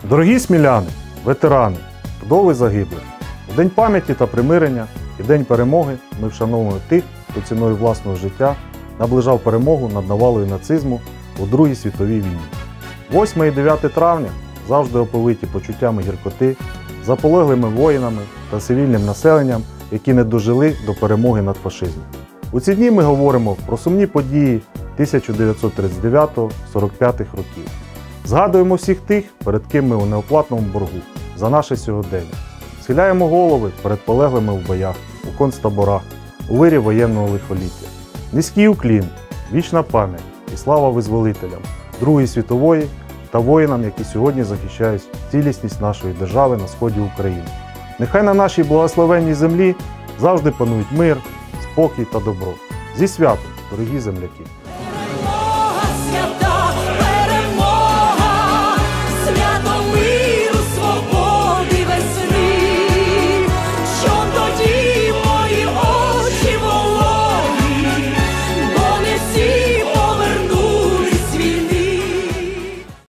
Дорогі сміляни, ветерани, вдови загиблих, у День пам'яті та примирення і День перемоги ми вшановуємо тих, хто ціною власного життя наближав перемогу над навалою нацизму у Другій світовій війні. 8 і 9 травня завжди оповиті почуттями гіркоти, заполеглими воїнами та цивільним населенням, які не дожили до перемоги над фашизмом. У ці дні ми говоримо про сумні події 1939-45 років. Згадуємо всіх тих, перед ким ми у неоплатному боргу за наше сьогодення. Схиляємо голови перед полеглими в боях, у концтаборах, у вирі воєнного лихоліття. Низький уклін, вічна пам'ять і слава визволителям Другої світової та воїнам, які сьогодні захищають цілісність нашої держави на сході України. Нехай на нашій благословенній землі завжди панують мир, спокій та добро. Зі святом, дорогі земляки!